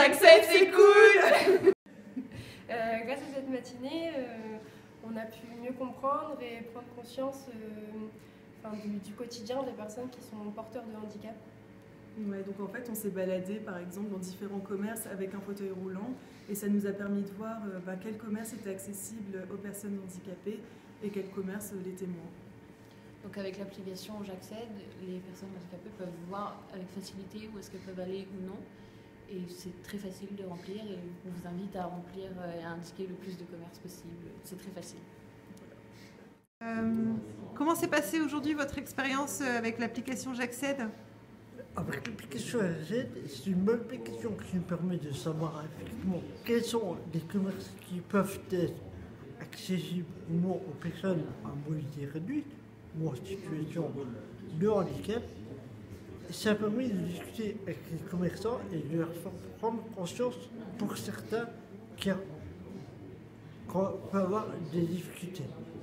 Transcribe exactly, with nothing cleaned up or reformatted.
j'accède, c'est cool. euh, Grâce à cette matinée, euh, on a pu mieux comprendre et prendre conscience euh, enfin, du, du quotidien des personnes qui sont porteurs de handicap. Ouais, donc en fait, on s'est baladé par exemple dans différents commerces avec un fauteuil roulant et ça nous a permis de voir euh, bah, quel commerce était accessible aux personnes handicapées et quel commerce l'était moins. Donc avec l'application J'accède, les personnes handicapées peuvent voir avec facilité où est-ce qu'elles peuvent aller ou non. Et c'est très facile de remplir et on vous invite à remplir et à indiquer le plus de commerces possible. C'est très facile. Euh, comment s'est passée aujourd'hui votre expérience avec l'application J'accède ? Avec l'application J'accède, c'est une bonne application qui nous permet de savoir effectivement quels sont les commerces qui peuvent être accessibles ou non aux personnes à mobilité réduite ou en situation de handicap. Ça permet de discuter avec les commerçants et de leur faire prendre conscience pour certains qui peuvent avoir des difficultés.